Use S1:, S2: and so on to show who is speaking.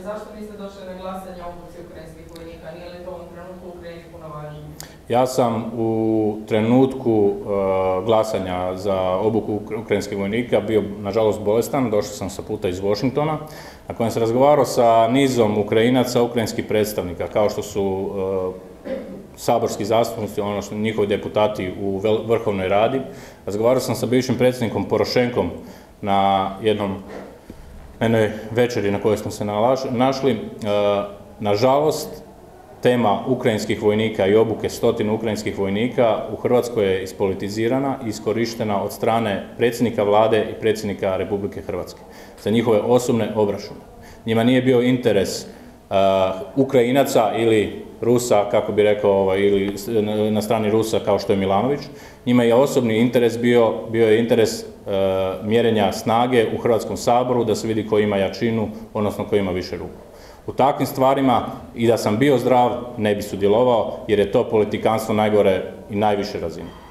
S1: zašto niste došli na glasanje o obuci ukrajinskih vojnika? Nije li to u ovom trenutku u Ukrajini puno važnije?
S2: Ja sam u trenutku glasanja za obuku ukrajinskih vojnika bio, nažalost, bolestan. Došao sam sa puta iz Washingtona, na kojem sam razgovarao sa nizom Ukrajinaca, ukrajinskih predstavnika, kao što su saborski zastupnici, njihovi deputati u Vrhovnoj radi. Razgovarao sam sa bivšim predsjednikom Porošenkom na jednoj večeri na kojoj smo se našli. Nažalost, tema ukrajinskih vojnika i obuke 100 ukrajinskih vojnika u Hrvatskoj je ispolitizirana i iskorištena od strane predsjednika vlade i predsjednika Republike Hrvatske za njihove osobne obračune. Njima nije bio interes Ukrajinaca ili Rusa, kako bi rekao, ili na strani Rusa kao što je Milanović. Njima je osobni interes bio je interes mjerenja snage u Hrvatskom saboru, da se vidi ko ima jačinu, odnosno ko ima više ruku. U takvim stvarima i da sam bio zdrav ne bi sudjelovao, jer je to politikanstvo najgore i najviše razine.